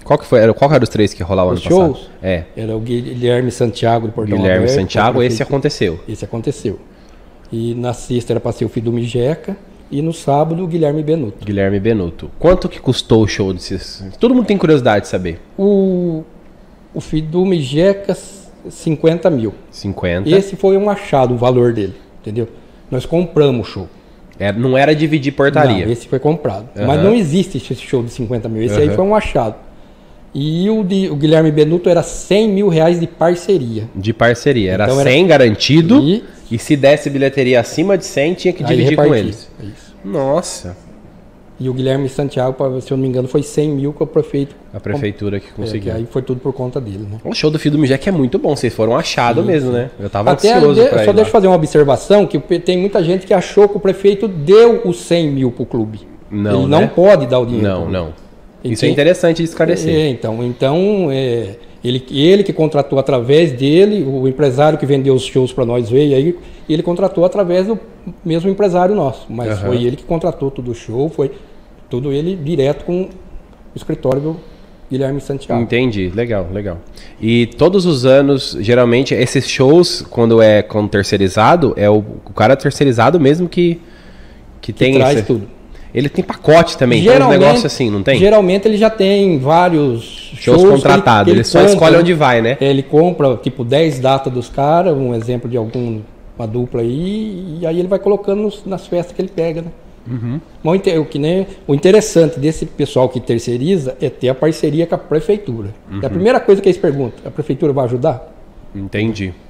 Qual que era os 3 que rolavam ano passado? Shows? É. Era o Guilherme Santiago do Portão Guilherme Aberto, Santiago, esse aconteceu. Esse aconteceu. E na sexta era para ser o Fidume Jeca. E no sábado, o Guilherme Benuto. Guilherme Benuto. Quanto que custou o show desses? Todo mundo tem curiosidade de saber. O Fidume Jeca, 50 mil. 50. Esse foi um achado, o valor dele, entendeu? Nós compramos o show. Não era dividir portaria. Não, esse foi comprado. Mas não existe esse show de 50 mil. Esse aí foi um achado. E o Guilherme Benuto era 100 mil reais de parceria. De parceria. Era Então, 100 garantido. E se desse bilheteria acima de 100, tinha que dividir com eles. Isso. Nossa. E o Guilherme Santiago, se eu não me engano, foi 100 mil com o prefeito. A prefeitura que conseguiu. Que aí foi tudo por conta dele, né? O show do Fidume Jeca é muito bom. Vocês foram achado mesmo, né? Eu tava Até ansioso pra ir só deixa eu fazer uma observação, que tem muita gente que achou que o prefeito deu os 100 mil pro clube. Não, ele não pode dar o dinheiro. Não. Isso é interessante de esclarecer. Então ele que contratou através dele, o empresário que vendeu os shows para nós veio aí, ele contratou através do mesmo empresário nosso, mas foi ele que contratou todo o show, foi tudo ele direto com o escritório do Guilherme Santiago. Entendi, legal. E todos os anos, geralmente, esses shows, quando terceirizado, é o cara terceirizado mesmo que tem traz tudo. Ele tem pacote também, tem um negócio assim, não tem? Geralmente ele já tem vários shows contratados, ele só escolhe onde vai, né? Ele compra, tipo, 10 datas dos caras, um exemplo de uma dupla aí, e aí ele vai colocando nas festas que ele pega, né? Mas o interessante desse pessoal que terceiriza é ter a parceria com a prefeitura. É a primeira coisa que eles perguntam, a prefeitura vai ajudar? Entendi.